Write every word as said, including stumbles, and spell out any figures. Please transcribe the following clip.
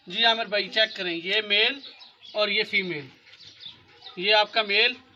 जी आमिर भाई चेक करें, ये मेल और ये फीमेल, ये आपका मेल